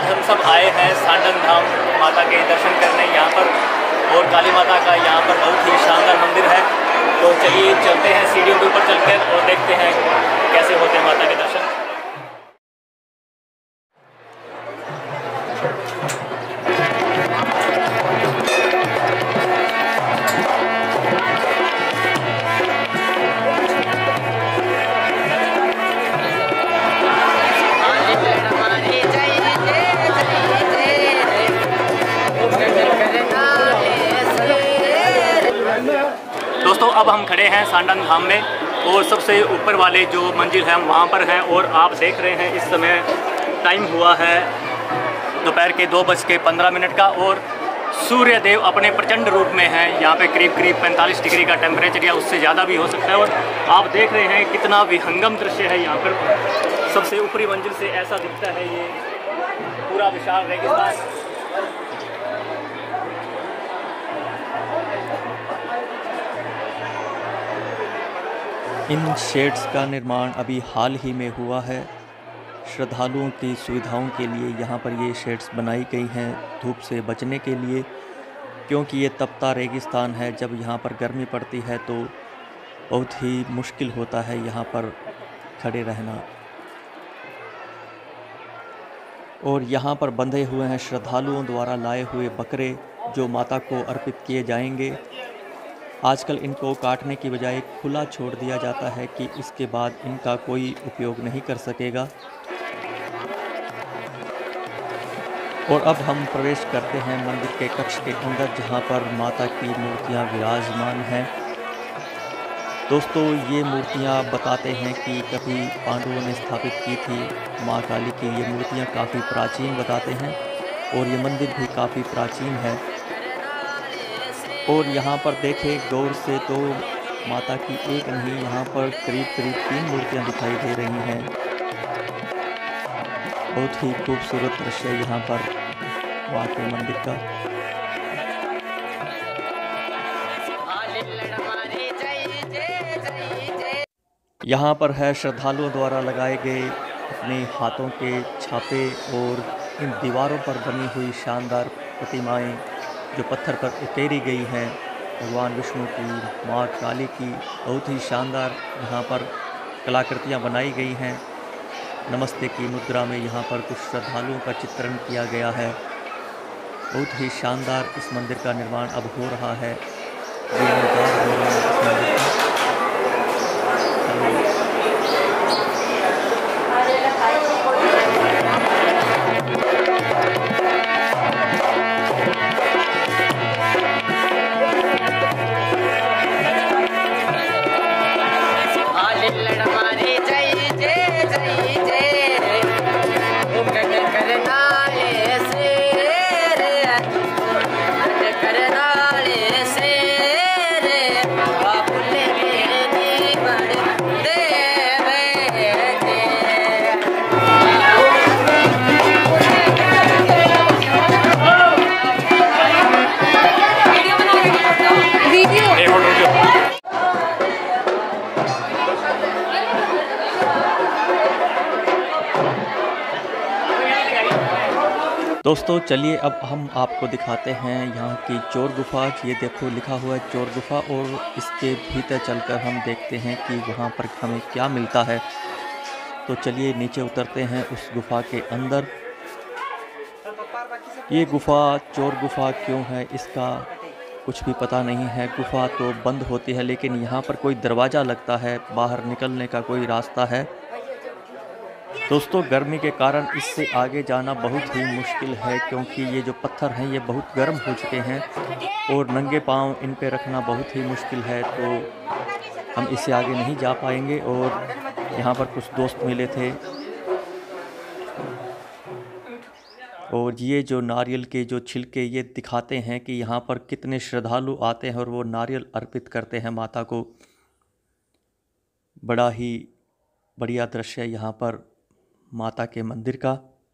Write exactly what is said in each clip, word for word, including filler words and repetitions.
हम सब आए हैं सांडन धाम माता के दर्शन करने यहाँ पर, और काली माता का यहाँ पर बहुत ही शानदार मंदिर है। तो चलिए चलते हैं सीढ़ियों के ऊपर चलकर और देखते हैं कैसे होते हैं माता के दर्शन। दोस्तों अब हम खड़े हैं सांडन धाम में, और सबसे ऊपर वाले जो मंजिल है हम वहाँ पर हैं, और आप देख रहे हैं इस समय टाइम हुआ है दोपहर के दो बज के पंद्रह मिनट का, और सूर्य देव अपने प्रचंड रूप में हैं। यहाँ पे करीब करीब पैंतालीस डिग्री का टेम्परेचर या उससे ज़्यादा भी हो सकता है, और आप देख रहे हैं कितना विहंगम दृश्य है यहाँ पर। सबसे ऊपरी मंजिल से ऐसा दिखता है ये पूरा विशाल रेगिस्तान। इन शेड्स का निर्माण अभी हाल ही में हुआ है। श्रद्धालुओं की सुविधाओं के लिए यहाँ पर ये शेड्स बनाई गई हैं, धूप से बचने के लिए, क्योंकि ये तपता रेगिस्तान है। जब यहाँ पर गर्मी पड़ती है तो बहुत ही मुश्किल होता है यहाँ पर खड़े रहना। और यहाँ पर बंधे हुए हैं श्रद्धालुओं द्वारा लाए हुए बकरे, जो माता को अर्पित किए जाएंगे। आजकल इनको काटने की बजाय खुला छोड़ दिया जाता है कि इसके बाद इनका कोई उपयोग नहीं कर सकेगा। और अब हम प्रवेश करते हैं मंदिर के कक्ष के अंदर, जहां पर माता की मूर्तियां विराजमान हैं। दोस्तों ये मूर्तियां बताते हैं कि कभी पांडवों ने स्थापित की थी माँ काली की। ये मूर्तियां काफ़ी प्राचीन बताते हैं, और ये मंदिर भी काफ़ी प्राचीन है। और यहाँ पर देखें गौर से तो माता की एक नहीं, यहाँ पर करीब करीब तीन मूर्तियाँ दिखाई दे रही हैं। बहुत ही खूबसूरत दृश्य यहाँ पर माँ के मंदिर का। यहाँ पर है श्रद्धालुओं द्वारा लगाए गए अपने हाथों के छापे, और इन दीवारों पर बनी हुई शानदार प्रतिमाएं जो पत्थर पर उकेरी गई हैं, भगवान विष्णु की, माँ काली की। बहुत ही शानदार यहाँ पर कलाकृतियाँ बनाई गई हैं। नमस्ते की मुद्रा में यहाँ पर कुछ श्रद्धालुओं का चित्रण किया गया है। बहुत ही शानदार इस मंदिर का निर्माण अब हो रहा है। जीर्णोद्धार हो रहा है इस मंदिर का। दोस्तों चलिए अब हम आपको दिखाते हैं यहाँ की चोर गुफा। ये देखो लिखा हुआ है चोर गुफा, और इसके भीतर चलकर हम देखते हैं कि वहाँ पर हमें क्या मिलता है। तो चलिए नीचे उतरते हैं उस गुफा के अंदर। ये गुफा चोर गुफा क्यों है इसका कुछ भी पता नहीं है। गुफा तो बंद होती है, लेकिन यहाँ पर कोई दरवाज़ा लगता है, बाहर निकलने का कोई रास्ता है। दोस्तों गर्मी के कारण इससे आगे जाना बहुत ही मुश्किल है, क्योंकि ये जो पत्थर हैं ये बहुत गर्म हो चुके हैं, और नंगे पांव इन पे रखना बहुत ही मुश्किल है। तो हम इससे आगे नहीं जा पाएंगे। और यहाँ पर कुछ दोस्त मिले थे, और ये जो नारियल के जो छिलके ये दिखाते हैं कि यहाँ पर कितने श्रद्धालु आते हैं और वो नारियल अर्पित करते हैं माता को। बड़ा ही बढ़िया दृश्य है यहाँ पर माता के मंदिर का।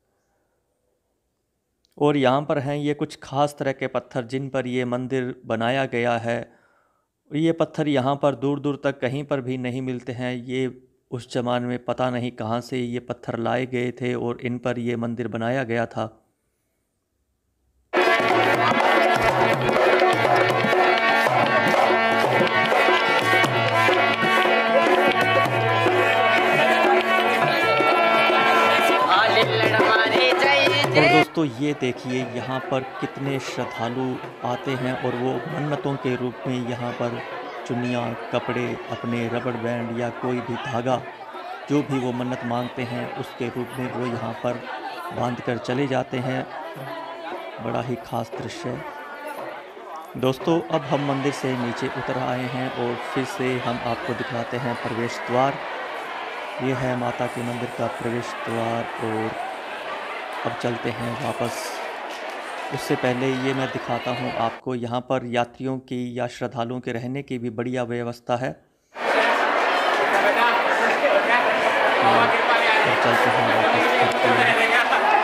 और यहाँ पर हैं ये कुछ खास तरह के पत्थर जिन पर ये मंदिर बनाया गया है। ये पत्थर यहाँ पर दूर दूर तक कहीं पर भी नहीं मिलते हैं। ये उस ज़माने में पता नहीं कहाँ से ये पत्थर लाए गए थे और इन पर ये मंदिर बनाया गया था। और दोस्तों ये देखिए यहाँ पर कितने श्रद्धालु आते हैं और वो मन्नतों के रूप में यहाँ पर चुन्नियाँ, कपड़े, अपने रबड़ बैंड या कोई भी धागा जो भी वो मन्नत मांगते हैं उसके रूप में वो यहाँ पर बांध कर चले जाते हैं। बड़ा ही ख़ास दृश्य है। दोस्तों अब हम मंदिर से नीचे उतर आए हैं और फिर से हम आपको दिखाते हैं प्रवेश द्वार। ये है माता के मंदिर का प्रवेश द्वार और अब चलते हैं वापस। उससे पहले ये मैं दिखाता हूँ आपको, यहाँ पर यात्रियों की या श्रद्धालुओं के रहने की भी बढ़िया व्यवस्था है। और चलते हैं वापस।